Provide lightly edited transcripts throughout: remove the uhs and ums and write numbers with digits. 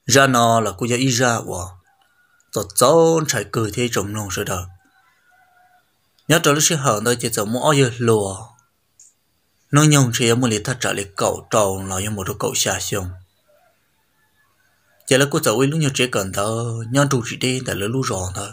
ra nó là cô giờ ý ra wa tao cháu chạy cười thế trồng nông rồi đó nhớ cho lúc xưa hở nơi chỉ giống mỗi giờ lùa nó nhung chỉ một lít thắt trả lại cậu trâu là như một đứa cậu xa xông chỉ là cô cháu ấy lúc nhiều trẻ cần thơ nhớ trụ chỉ đi để lấy lú ròn thôi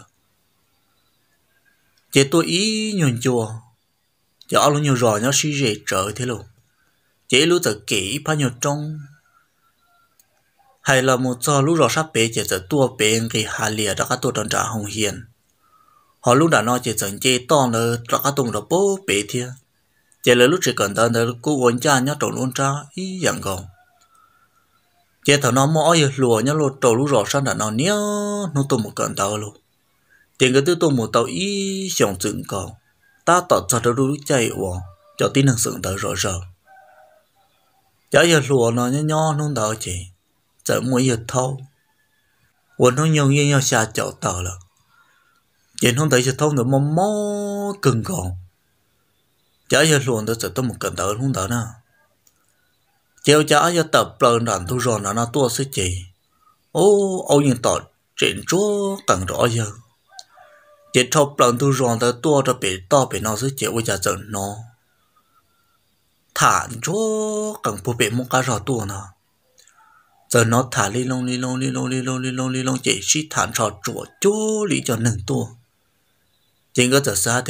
chỉ tôi ý nhung chùa chỉ ở lúc nhiều ròn nhớ suy rệt trở thế luôn chỉ lúc giờ kỹ bao nhiêu trong hay là một giờ lúc rồi sắp bể chỉ giờ tua bể cái hà lìa đó các tôi đón trả hồng hiền họ lúc đã nói chỉ dẫn chơi to nữa cho các tung đó bố bể thiệt chỉ là lúc chỉ cần tới nữa cô quên cha nhớ trộn luôn cha ý dạng gồng chỉ thằng nó mỗi giờ lùa nhớ lùa trộn lúc rồi sao đã nó nhớ nó tụi một cần tao luôn tiền cái thứ tụi một tao ý xong dựng cầu ta tọt cho nó lúc chạy vào cho tin năng sượng tới rồi rồi chả giờ lùa nó nhớ nó đỡ chỉ giờ mỗi giờ thâu quên nó nhiều như nhau xa chậu tờ là chỉ không thấy giờ thâu nữa mà mó cưng còn chả giờ luôn tôi sẽ tôi một cần tờ không đỡ nào chiều chả giờ tập lần đàn thu rồi nó tua sẽ chỉ ô những tọt chuyện chúa càng rõ giờ chỉ thâu lần thu rồi tới tua cho bị to bị nó sẽ chịu bây giờ giờ nó thản chúa càng phổ biến một cái rõ tua nào giờ nó thả li lông chỉ chỉ thản trò chuột chúa lý cho nâng tua chính có giờ xa thì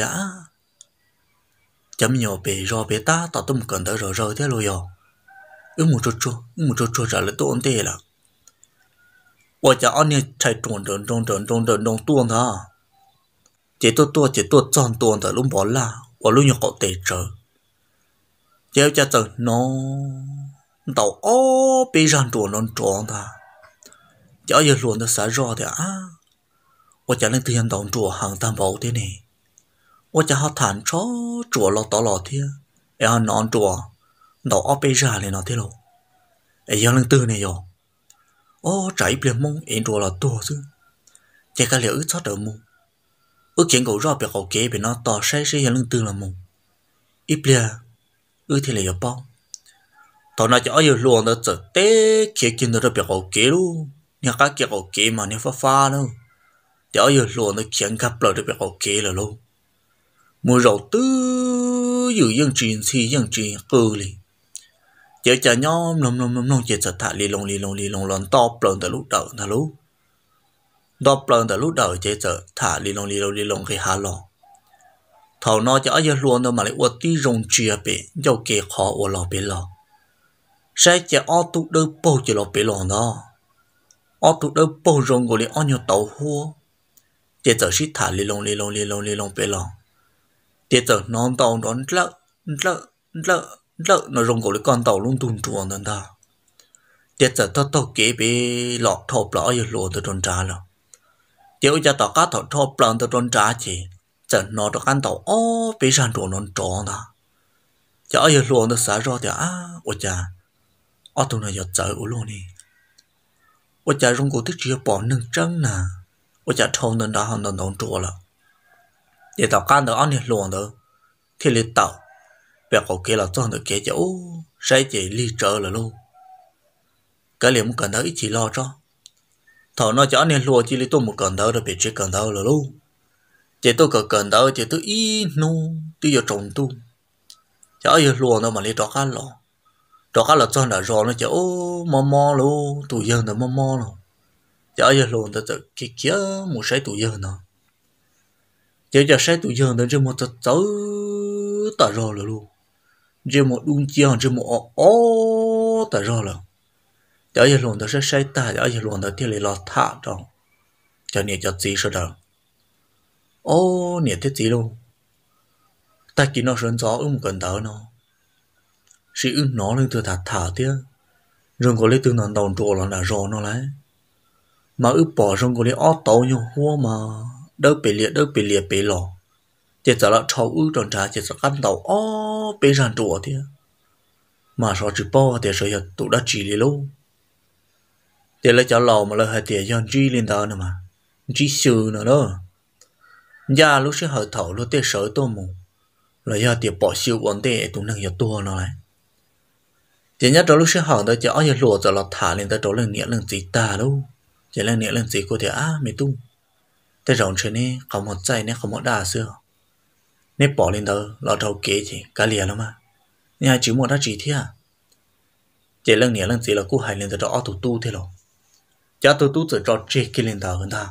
chấm nhỏ bể rồi bể ta tao tôi một cần tới rồi thế rồi một chút trả lời tôi ổn tệ là tôi chả anh ấy chạy trộn tuôn đó chỉ tôi chọn tuôn tới lúc bỏ la và lúc nhỏ cậu tệ trở chéo cha từ nó tàu ô bị ràng trộn nó trộn ta chả giờ luôn nó xả rõ thì tôi chả lên từ hiện tàu trộn hàng tam bảo thế này tôi chả họ thản chó trộn lọt tỏ lọt thế em non trộn tàu ô bị ràng lên nó thế rồi em giờ lên từ này rồi ô trái bìa mông em trộn là to chứ chỉ cái liệu ướt sót ở mông ước chuyện cậu rõ bị cậu kế bị nó to say giờ lên từ là mông ít bìa ước thì là giờ bao thằng nào cho giờ luôn đó giờ té kia kia nó bị cậu kế luôn nhà cá kia cậu kế mà nhà pha đâu cho giờ luôn nó khiến gặp lại được bị cậu kế là luôn mua rau tứ dự dân truyền thì dân truyền cơ li chỉ cho nhóm nông chỉ cho thả li lông lon to plon từ lúc đầu thà lúc to plon từ lúc đầu chỉ cho thả li lông cái hà lò thầu nó cho giờ luôn đâu mà lại uất tí rong chia bể dâu kê khó uất lò bể lò sẽ chỉ ở tụ đỡ bầu chỉ lò bể lò đó ở tụ đỡ bầu rong gọi là ở nhiều tàu hua chỉ cho xí thả li lông bể lò chỉ cho non tàu đón lợ nó rong gọi là con tàu luôn tuôn chuồn đó ta chỉ cho tao kế bể lọt thọp lọ giờ luôn từ tròn trà rồi chỉ cho tao cá thọp thọp lọ từ tròn trà chỉ giờ nó được ăn tàu ô bị ràng trộn nó tròn ta giờ giờ luôn nó xả ra thì ôi cha ở tụi này giờ trời luôn đi ôi cha rong cổ tức chia bỏ nâng trắng nè ôi cha thôn nên đã hoàn toàn đóng trộn了để tao can được ăn thì luôn đó thì lấy tàu bé cậu kia là chọn được cái chỗ sai chỉ ly trở là luôn cái liền một cần đó ít chỉ lo cho thầu nó cho nên luôn chỉ lấy tôi một cần đó được bị chết cần đó là luôn chỉ tôi cần đó chỉ tôi ít nu tôi giờ trồng tu chả giờ luôn đâu mà lấy đó cá là cho là rồi nó chả mò luôn tụi dân nó mò luôn chả giờ luôn tôi tự kia một sai tụi dân nó chỉ cho sai tụi dân nó chỉ một tớ tả rồi là luôn chỉ một đun chiang chỉ một tả rồi là chả giờ luôn tôi sẽ sai ta chả giờ luôn tôi thì lấy lọt thả trong cho nên cho gì sao đâu nè thế gì luôn ta chỉ nó sớm gió cần tớ nó sĩ nó lên từ thả tiếc rồi có lấy từ nó đòn trộn là rò nó lấy mà bỏ xong có lấy ót tàu nhau hoa mà đỡ bị liệt bị lò chỉ sợ là trâu tròn trà chỉ sợ ăn tàu bị ràn trộn tiếc mà sao chỉ bỏ thì sợ tụi đã chỉ đi luôn thì lấy cho lò mà lấy hai tiền cho chi lên tao nữa mà chi sư nữa đó giờ lúc sẽ hỏi thầu lúc tết sới tôi mù là giờ tiệp bỏ siêu vấn đề tụi năng giờ tua nó này chỉ nhớ đó lúc sẽ hỏi tới chỉ ở nhà lùa rồi là thả lên tới đó lần nhẹ lần gì ta đâu chỉ lần nhẹ lần gì cô thì mày tu tới rộng trên này không một tay này không một đà xưa nếu bỏ lên đó là đầu kế thì cá lìa lắm mà nhà chỉ một đã chỉ thế chỉ lần nhẹ lần gì là cô hay lên tới đó tụ tu thế rồi cha tụ tu rồi cho chơi kia lên đó hơn ta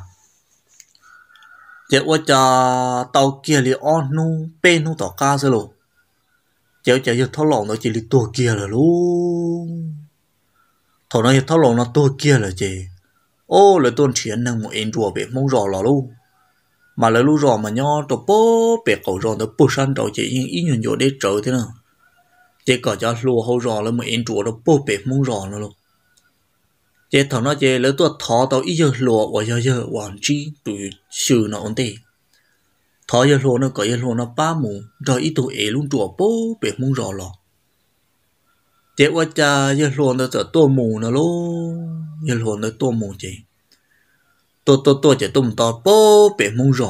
chỉ qua cha tàu kia li on nu pe nu tàu cá rồi chéo chéo giờ tháo lỏng nó chỉ là tua kia là luôn thằng nó tháo lỏng nó tua kia là gì ô là tuần chuyện năng một em rùa bị mông rò là luôn mà là lúc rò mà nhau tao bố bị cầu rò tao bố san tao chỉ ý nhận vô để trở thế nào chỉ có cho lùa hậu rò là một em rùa tao bố bị mông rò nó luôn chỉ thằng nó chỉ là tua thọ tao ý giờ lùa và giờ hoàn chi tụi sư nó ổn định thọ giờ lùa nó có giờ lùa nó ba mù rồi ít tụi ấy luôn rùa bố bị mông rò lò chỉ qua cha giờ lùa nó trở tua mù nó luôn giờ lùa nó tua mù chỉ tôi chỉ tụm to bố bị mông rò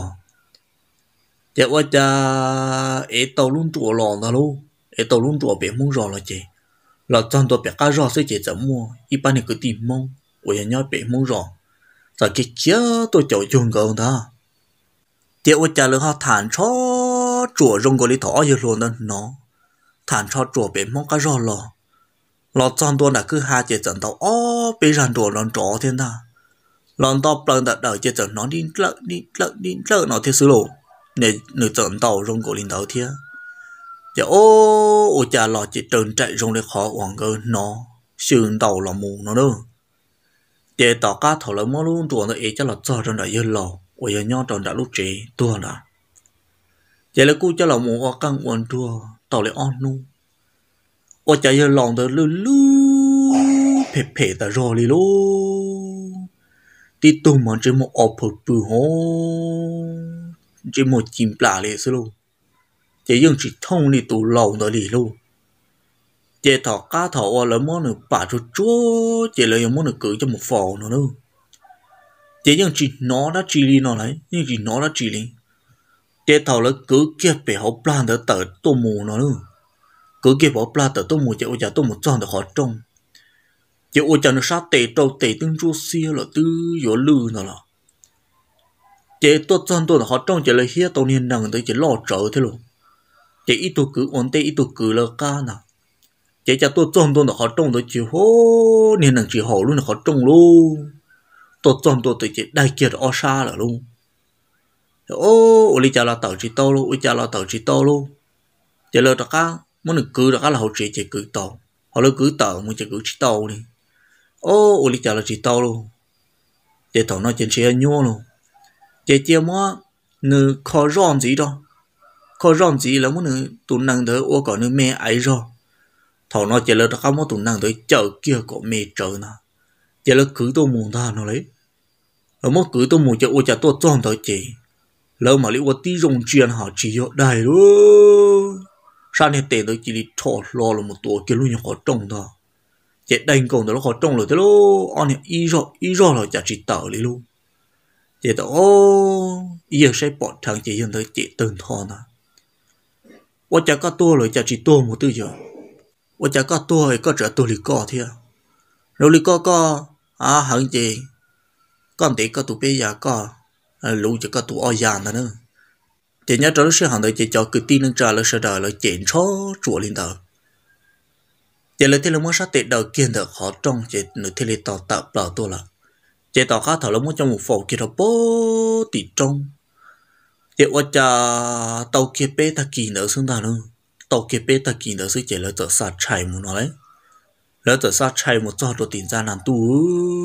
chỉ qua cha ấy tàu luôn rùa lò nó luôn ấy tàu luôn rùa bị mông rò là chỉ là trong tôi bị cá rò sẽ chỉ chậm mua ít bao nhiêu cứ tìm mông ôi nhớ bị mông rò rồi cái chia tôi chọn dùng cái ông ta chỉ qua cha lỡ họ thản cho rùa rong cái lý thọ giờ luôn đó nó thản cho rùa bị mông cá rò lò trong tôi là cứ hai chỉ chậm tàu bị ràn rùa lon trọ thiên ta lon to lần đặt đầu chỉ chậm nó đi lợ nó thế xứ lộ để nửa chậm tàu rong cái lý tàu thiên giờ ô cha lò chỉ trơn chạy rong để khó hoàng cơ nó sườn tàu là mù nó đâu để tỏ cá thầu là mua luôn tuần rồi cho là cho trong đại dương lò ở giờ nhau trong đại lúc trẻ tuần đã giờ là cô cho là mù hoa căng quần tua tàu lại on nu ở chạy giờ lòng tới lư lư phê ta rồi đi lô đi tung mà trên một ổ phật bự hó trên một chim plà lệ xí luôn chỉ dùng chỉ thông đi tủ lầu đó đi luôn chỉ thọ cá thọ là món được bà cho chúa chỉ là món được cử cho một phò nữa đâu chỉ dùng chỉ nó đã chỉ đi nó lấy nhưng chỉ nó đã chỉ đi chỉ thọ là cứ kia phải học plan để tờ tô mù nó nữa cứ kia học plan tờ tô mù chỉ ôi chả tô mù tròn được khó trông chỉ ôi chả nó sát tệ trâu tệ tương chu xia là tư gió lư nó là chỉ tốt tròn tôi là khó trông chỉ là hiết tao niên đằng tới chỉ lo trở thế luôn chỉ ít tôi cứ ổn tệ ít tôi cứ là ca nào chỉ cho tôi trông tôi là khó trông tôi chỉ hô nên là chỉ hổ luôn là khó trông luôn tôi trông tôi chỉ đại kiệt ở xa là luôn ô lý cha là tàu chỉ tàu luôn cha là tàu chỉ tàu luôn chỉ là tất cả muốn được cứ tất cả là họ chỉ cứ tàu họ là cứ tàu muốn chỉ cứ chỉ tàu đi ô lý cha là chỉ tàu luôn chỉ tàu nó chỉ nhua luôn chỉ mà người khó rong gì đâu khó rong gì là muốn tụi năng đỡ ô còn nữa mẹ ấy rồi thằng nó chỉ là tất cả mọi tụi năng tới chợ kia có mẹ chợ nè chỉ là cứ tôi muốn ta nó lấy ở mỗi cứ tôi muốn cho ô cha tôi chọn tới chị lỡ mà liệu tí rong chuyện họ chỉ ở đây luôn sao này tiền tới chỉ đi thọ lo là một tuổi kia luôn như họ trồng thôi chỉ đánh công đó họ trồng rồi thế luôn anh ý rồi là chả chỉ tờ đi luôn chỉ tao giờ sẽ bỏ thằng chị hiện tới chị từng thọ nè ô cha có tôi rồi chả chỉ tôi một tư giờ ô cha có tôi có trở tôi lì co thế rồi lì co hẳn gì con tí có tụ bây giờ có lũ chỉ có tụ o giàn nữa chỉ nhớ đó sẽ hẳn tới chỉ cho cứ tin lên trả là sẽ đợi là chén chó chuột lên tờ chỉ là thế là muốn sát tệ đầu kiên được khó trong chỉ nửa thế là tàu tập bảo tôi là chỉ tàu khác thảo là muốn trong một phòng kia là bố tỉ trong chỉ ô cha tàu kia bé ta kỳ nữa xứng ta nữa tàu kia bé ta kỳ nữa sẽ chỉ là trở sát chạy một nó đấy là trở sát chạy một cho đồ tiền ra làm tu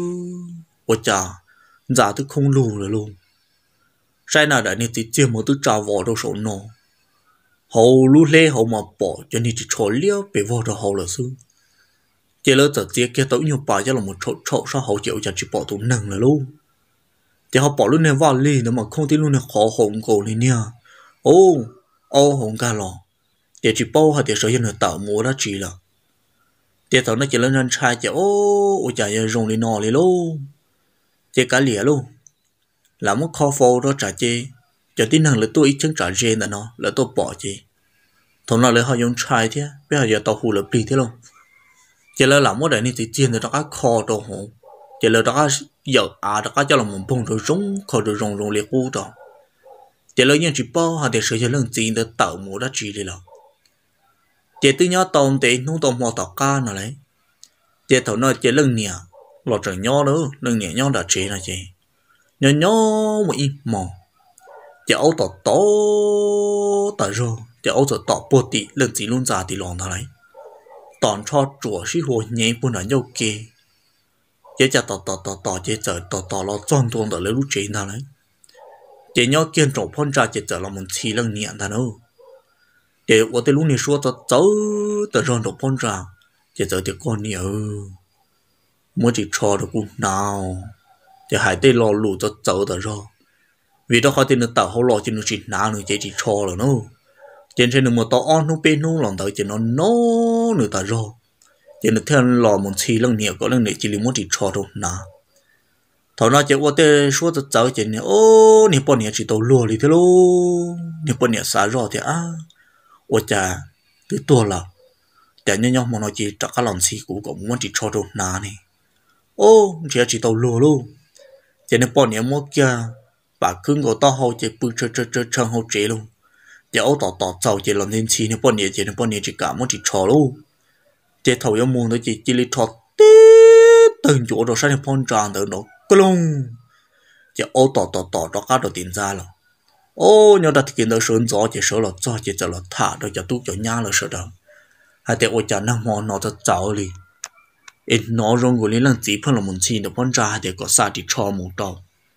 ô cha giả thứ không lù rồi luôn sai nào đã nên chỉ một thứ trà vỏ đâu sổ nọ hầu lú lê hầu mà bỏ cho nên chỉ cho liêu bị vỏ đâu hầu là sư chỉ lỡ giờ tiếc kia tới nhiều bài cho là một chỗ sao hầu chịu chỉ bỏ tụ nặng là luôn chỉ họ bỏ luôn này vào lì nữa mà không tin luôn này khó hồng cổ này nha ô hồng ca lò chỉ bao hay để sở hiện là tạo múa đã chỉ là để thằng nó chỉ lên trai chỉ ô chả giờ dùng đi nọ đi luôn chỉ cả lìa luôn là một kho phô đó trả chê cho tin rằng là tôi ít chứng trả chê là nó là tôi bỏ chê thằng nào lại họ dùng trai thế bây giờ tao hù là bị thế luôn chỉ là làm mỗi đại này thì tiền được các kho đồ hồ chỉ là đó giờ đó các cho là một phong rồi rong kho rồi rong liệt u đó chỉ là những chỉ bao họ để sử dụng lần tiền để tạo một đất chỉ đi là chỉ từ nhỏ tồn tại nông tồn mò tọt ca nào đấy chỉ thầu nói chỉ lần nhẹ lọt trở nhỏ nữa lần nhẹ nhỏ đã chế là gì nhỏ nhỏ một ít mò chỉ ấu tọt to tại rồi chỉ ấu tọt bột tị lần gì luôn già thì lòn thằng đấy toàn cho chùa sĩ hồ nhẹ buồn ở nhau kia chỉ cho tọt chỉ chờ tọt lo tròn tuồng để lấy lúc chế thằng đấy chỉ nhỏ kiên trộn phong ra chỉ chờ là một xí lần nhẹ thằng đâu chỉ ở tới lúc này số tọt cháu từ rồi đổ phong ra chỉ chờ thì con nhiều muốn chỉ cho được cũng nào chỉ hai tay lo lù cho cháu từ rồi vì đó họ tin được tàu họ lo chỉ nó chỉ nào nữa chỉ cho là nó trên trên một tàu on nó bên nó lòng tới chỉ nó nữa ta rồi chỉ nó theo lò một xí lần nhiều có lần này chỉ muốn chỉ cho đâu nào thằng nó chỉ qua tới số cho cháu chỉ này ô nè bọn này chỉ tàu lùa đi thế luôn nè bọn này xả rồi thì ôi chà cứ tua là để nhau mà nó chỉ chắc cái lòng xí cũng muốn chỉ cho đâu nào này ô chỉ tàu lùa luôn chỉ nè bọn này mua kia bà cứ ngồi to hậu chỉ bự chân hậu chế luôn giờ ô tọt giàu chỉ làm nên chi nè bọn này chỉ cả muốn chỉ cho luôn chỉ thầu yêu muốn nó chỉ li cho từng chỗ rồi sang phong trào từ nó luôn chỉ ô tọt đó cá đầu tiền ra rồi ô nhau đặt tiền đâu sớm gió chỉ sớm là cho chỉ là thả rồi cho tu cho nhá là sợ đâu hay để ô chả năng mò nó cho giàu đi ít nó rong của liên lần chỉ phân là muốn chi nó phong trào để có sao chỉ cho một đầu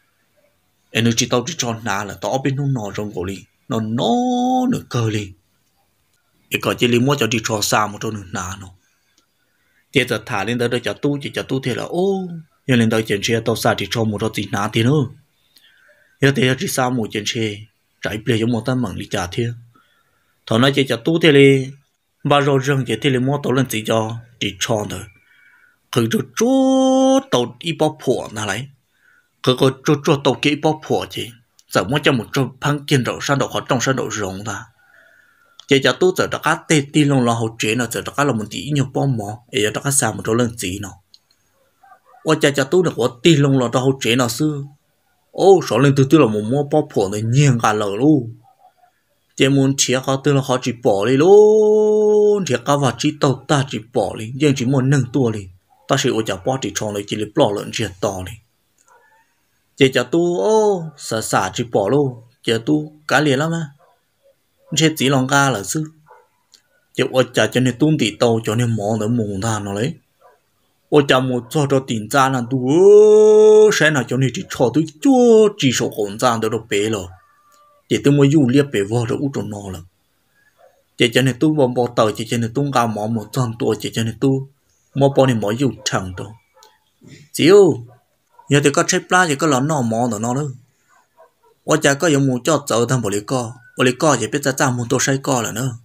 em chỉ tao chỉ cho ná là tao bên nó rong của đi nó nửa cơ đi để có chỉ li mua cho đi cho sao một trong nửa ná nó tiếp giờ thả lên tới cho tu thì là ô nhưng lên tới chuyện xe tao sao chỉ cho một trong gì ná thì nữa giờ thì chỉ sao một chuyện xe trái bìa giống một tấm bằng đi trả thiệt thằng nói chỉ cho tu thì li bao rồi rừng chỉ thì li mua tao lên chỉ cho chỉ cho thôi cứ cho tao đi bao phổ nào lấy cứ có cho tàu kỹ bao phổ chứ giờ muốn cho một trong phăng kiên đầu sang đầu họ trong sang đầu rồng ta chỉ cho tôi giờ các tê ti lông là hậu chế nó giờ các là một tí nhiều bao mỏ để cho các sao một chỗ lần gì nó ôi cho tôi được có ti lông là hậu chế nó xưa ô số lên từ từ là một mua bao phổ này nhiều cả lờ luôn chỉ muốn chia họ từ là họ chỉ bỏ đi luôn chỉ các vật chỉ tàu ta chỉ bỏ đi nhưng chỉ muốn nâng tua đi ta sẽ ôi chả bỏ chỉ tròn lại chỉ lấy bỏ lợn chỉ to đi chỉ cho tu ô xả chỉ bỏ luôn chỉ tu cá liền lắm á chỉ chỉ lòng cá là sư chỉ ôi chả cho nên tuôn tỉ tàu cho nên mỏ để mùng thà nó lấy ôi chả một cho tiền ra là tu sẽ nào cho nên chỉ cho tôi chúa chỉ số hồn ra để nó bể rồi chỉ tôi mới dùng liệp bể vào rồi út nó là chỉ cho nên tu bỏ tàu chỉ cho nên tu cá mỏ một trăm tuổi chỉ cho nên tu mỏ bao nhiêu mỏ dùng chẳng đâu chiếu giờ thì có chế pla thì có lợn nọ mò nó nữa, ở nhà có dùng một cho chợ thằng bồ lì co chỉ biết ra một tô say co là nữa,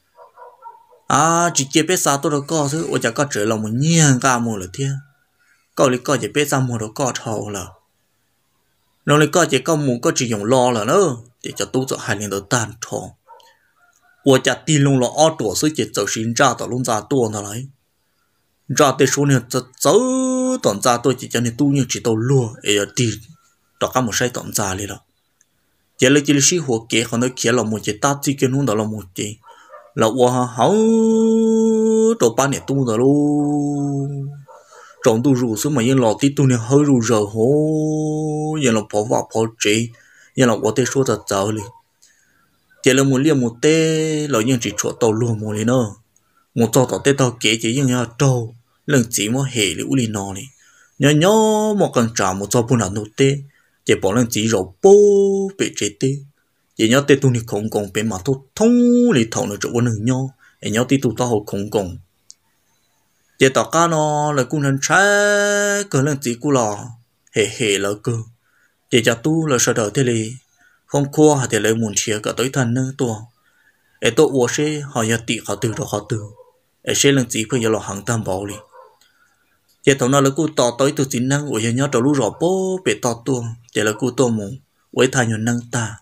chỉ biết sao tôi được co chứ, ở nhà có chơi lòng một nhiên cả một là thế, có lì co chỉ biết ra một đồ co thầu là, nó lì co chỉ có một có chỉ dùng lo là nữa, để cho tôi cho hai liền đồ tan thầu, ở nhà tin luôn là ở tuổi số chỉ cho sinh ra tao luôn ra tuổi nó lấy. Ra tới số này cháu tận ra tôi chỉ cho nên tu như chỉ tàu lúa ấy đi đó cả một sai tận ra đi đó chỉ là sĩ hồ kế họ nói kia là một chỉ ta chỉ cái nón đó là một chỉ là hoa hậu đồ ba này tu rồi luôn trong tu rủ xuống mà yên lọ tí tu này hơi rủ giờ hố yên là bỏ vào bỏ chế yên là qua tới số thật cháu đi chỉ là một liều một tê là yên chỉ chỗ tàu lúa một đi nữa một trò tỏ tê tao kế chỉ như trâu lần chỉ một hệ liễu li nọ này nhớ một con trà một trò buồn là nốt tê chỉ bỏ lần chỉ rồi bố bị chết tê chỉ nhớ tê tu này không còn bên mà tu thông li thầu nó chỗ nương nhau để nhớ tê tu tao hồ không còn chỉ tao cá nó là cũng nên trái cỡ lần chỉ cú lò hệ là cơ chỉ cho tu là sợ đời thế li không qua hay thì lấy muốn chia cả tới thân nữa tua để tôi uống xe họ nhà tị họ từ đó họ từ để xe lần chỉ phải giờ là hàng tam bảo đi giờ thằng nào là cô tỏ tới từ chính năng của nhà nhớ trâu lú rõ bố bị tỏ tuồng giờ là cô tô mù với thay nhiều năng ta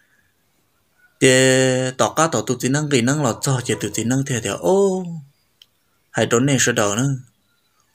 giờ tỏ cá tỏ từ chính năng thì năng là cho giờ từ chính năng theo ô hay trốn này sẽ đỡ nữa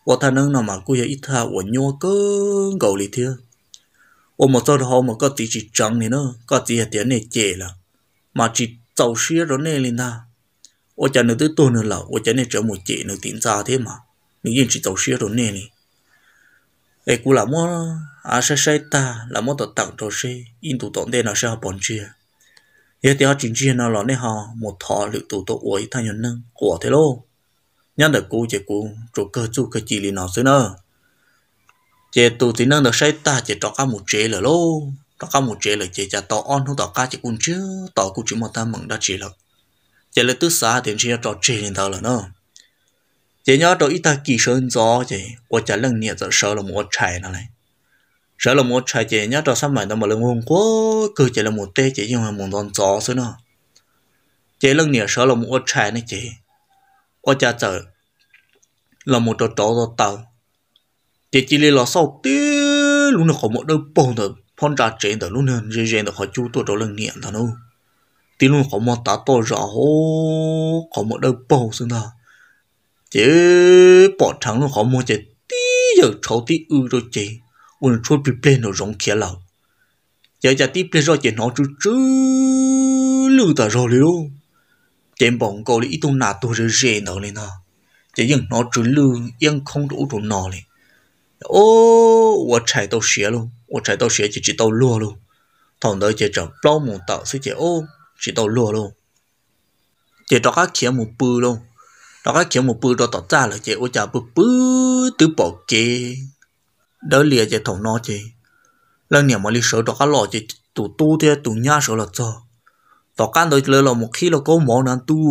我他能那么กู也一他我nhua cơ gầu lì thiê我một số họ một cái tí chỉ trắng này nữa có tí là tiền này chè là mà chỉ giàu xía rồi này lên ta我讲的都多呢了我讲的这么chè nữa tiền ra thế mà nếu như chỉ giàu xía rồi này này ấyกูlàm mua à sai ta làm mua tao tặng cho sai in tụ tọn đây là sao bọn chia giờ thì họ chính chia nào là này họ một thọ lựa tụ tụ uống thay nhân năng của thế lô nhớ được cô chỉ cô chỗ cơ chú cái chỉ li nào xưa nữa chỉ tụ thì năng được sai ta chỉ cho cá một chế là lô cho cá một chế là chỉ cho tao on không tao cá chỉ cũng chứ tao cũng chỉ một ta mừng đã chỉ là chỉ là từ xa đến chỉ cho chế lên tao là nữa chỉ nhớ cho ít ta kỳ sơn gió chỉ tôi trả lần nhiều giờ sợ là một trái nó này sợ là một trái chỉ nhớ cho sao mà tao mà lần hôm quá cứ chỉ là một tê chỉ nhưng mà một đòn gió xưa nữa chỉ lần nhiều sợ là một trái này chỉ tôi trả giờ là một trò trò tao chỉ là sau tí luôn là có một đôi bông được phong trà trên được luôn hơn riêng được họ chú tôi cho lần nhiều thôi đâu tí luôn có một tá to rõ hô có một đôi bông xưa đó chỉ bỏ trắng nó khó mua chỉ tí giờ cháu tí rồi chị uống chút bị lên nó rong kia lẩu giờ tí lên rồi chị nó chứ lư ta rồi luôn trên bóng cầu đi ít tung nạt tôi rồi rèn đâu lên nào chỉ những nó chứ lư yên không đủ đồ nọ lên ô tôi chạy tàu xe luôn tôi chạy tàu xe chỉ tàu lúa luôn thằng đó chỉ chẳng bao một tàu sẽ chỉ ô chỉ tàu lúa luôn chỉ cho các kia một bự luôn đó cái kiểu một bữa đó tỏ ra là chị ôi chà bữa từ bỏ kê đỡ lìa chị thằng nó chị lần nào mà đi sợ đó cái lọ chị tụ tu thế tụ nhá sợ là cho tỏ can đôi lời là một khi là có món ăn tu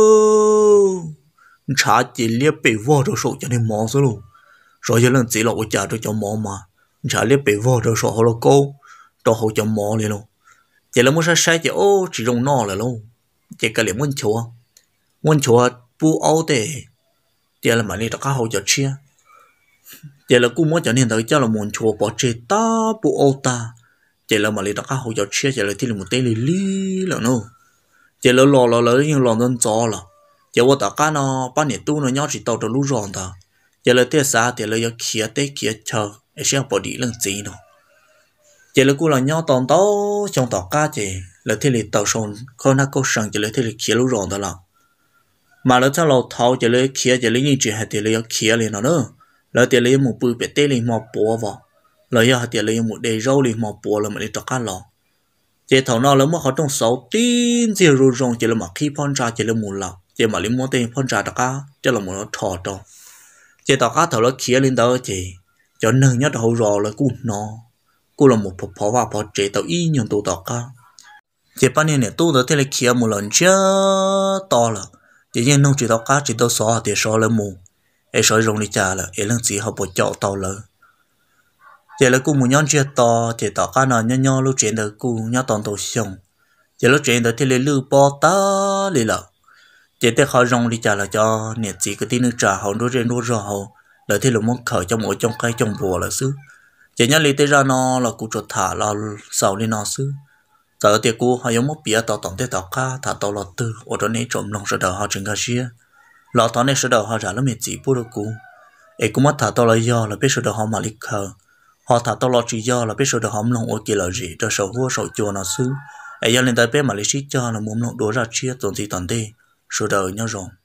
trả chị liếc bể vò rồi sợ cho nên món số luôn rồi giờ lần chỉ là ôi chà rồi cho món mà trả liếc bể vò rồi sợ họ là cô đó họ cho món liền luôn chị là muốn sai chị ô chỉ dùng nó là luôn chị cái liền muốn chúa bu áo để giờ là mà đi đặt cá hậu cho chia giờ là cô muốn cho nên tới cho là muốn chùa bỏ chế ta bu áo ta giờ là mà đi đặt cá hậu cho chia giờ là thì là một tay lì là nó giờ là lò nhưng lò nên gió là giờ tôi đặt cá nó bán nhiệt tu nó nhau chỉ tàu cho lú ròn ta giờ là thế sao giờ là giờ kia chờ để xem bỏ đi lần gì nó giờ là cô là nhau tòn tao trong tàu cá chị là thế là tàu sồn con nó có sẵn giờ là thế là kia lú ròn ta là mà nó cho lâu thâu chỉ lấy kia chỉ lấy những chuyện hay chỉ lấy kia liền nó nữa là chỉ lấy một bữa bể tê liền một bùa vào là giờ chỉ lấy một đề rau liền một bùa là mình đi cho cá lò chỉ thầu nó là mất họ trong sáu tin gì rồi rong chỉ là mà khi phong trà chỉ là một lò chỉ mà lấy một tên phong trà cho cá chỉ là một nó thò trò chỉ tao cá thầu nó kia lên đó chỉ cho nên nhất hậu rò là cu là một phò và phò chế tao y nhận tụ tao cá chỉ bao nhiêu này tu đó thế là kia một lần chưa to là chỉ riêng nông chỉ tao cá chỉ tao xóa thì xóa lên mù, ấy xóa rong đi chả là ấy lần chỉ họ bỏ chậu tao lỡ, chỉ là cô muốn nhon chia to chỉ tao cá nào nhon lúc chuyện đó cô nhon toàn tao xong, chỉ lúc chuyện đó thì lấy lư bỏ ta lấy lợ, chỉ để họ rong đi chả là cho nhiệt chỉ cái tin nước trà họ nuôi trên nuôi rau họ, lợi thì lúc muốn khởi trong mỗi trong cây trong bùa là xứ, chỉ nhon lấy tới ra nó là cô cho thả là sầu đi nó xứ. Giờ thì cô họ giống một bia tàu tổng thế tàu cá thả tàu lọt từ ở đó này trộm lòng sờ đầu họ chừng cả xia lọt tàu này sờ đầu họ trả nó mệt chỉ bút được cô ấy cũng mất thả tàu là do là biết sờ đầu họ mà lịch khờ họ thả tàu lọt chỉ do là biết sờ đầu họ lòng ở kia là gì cho sầu hua sầu chua nó xứ ấy do lên tới biết mà lịch xí cho là muốn lòng đổ ra chia tổn gì tổn đi sờ đầu nhau rồi